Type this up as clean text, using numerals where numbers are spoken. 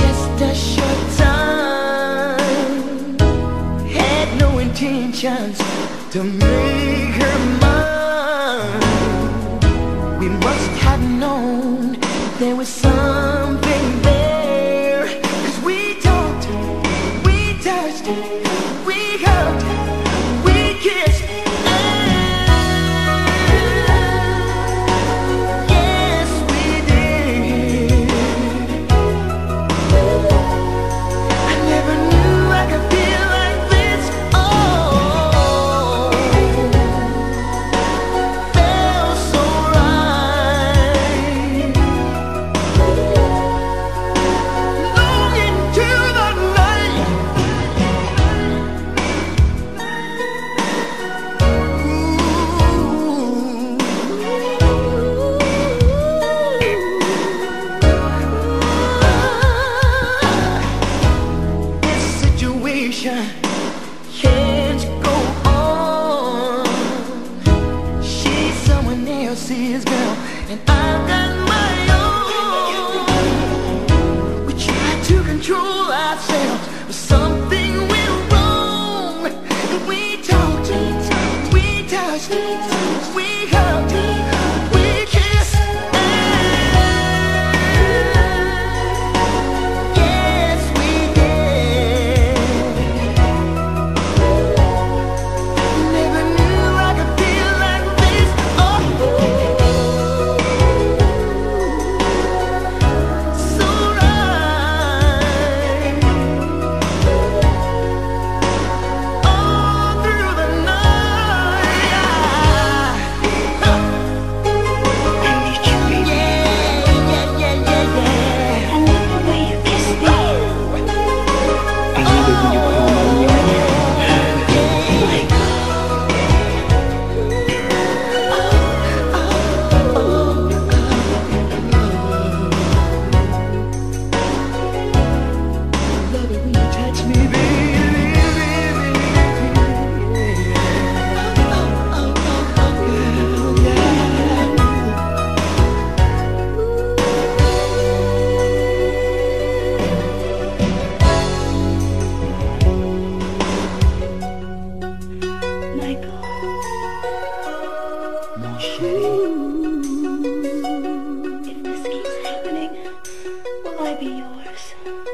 just a short time. Had no intentions to make her mine. We must have known there was something there, 'cause we talked, we touched, we hugged, we kissed. Can't go on. She's someone else's girl, and I've got my own. We tried to control ourselves, but something went wrong. And we talked, we touched, we hugged, we kissed. Yes, we did. Never knew I could feel like this. Oh, so right. All through the night, I need you, baby. yeah. I love the way you kiss me. I love it when you put me on your neck. My Love it when you touch me, baby. Michael, Mon chéri. if this keeps happening, will I be yours?